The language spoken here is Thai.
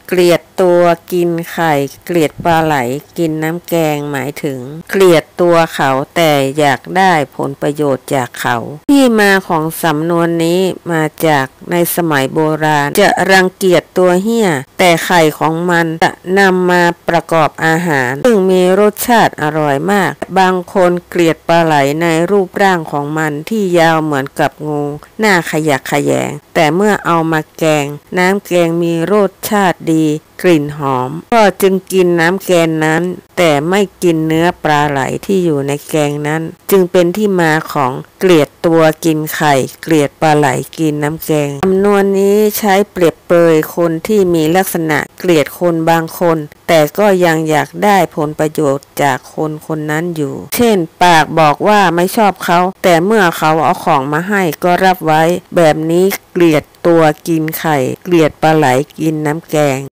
เกลียดตัวกินไข่เกลียดปลาไหลกินน้ำแกงหมายถึงเกลียดตัวเขาแต่อยากได้ผลประโยชน์จากเขาที่มาของสำนวนนี้มาจากในสมัยโบราณจะรังเกียจตัวเหี้ยแต่ไข่ของมันจะนำมาประกอบอาหารซึ่งมีรสชาติอร่อยมากบางคนเกลียดปลาไหลในรูปร่างของมันที่ยาวเหมือนกับงูหน้าขยักขยแยงแต่เมื่อเอามาแกงน้ำแกงมีรสชาติดีกลิ่นหอมก็จึงกินน้ำแกงนั้นแต่ไม่กินเนื้อปลาไหลที่อยู่ในแกงนั้นจึงเป็นที่มาของเกลียดตัวกินไข่เกลียดปลาไหลกินน้ำแกงจำนวนนี้ใช้เปรียบเปยคนที่มีลักษณะเกลียดคนบางคนแต่ก็ยังอยากได้ผลประโยชน์จากคนคนนั้นอยู่เช่นปากบอกว่าไม่ชอบเขาแต่เมื่อเขาเอาของมาให้ก็รับไว้แบบนี้เกลียดตัวกินไข่เกลียดปลาไหลกินน้ำแกง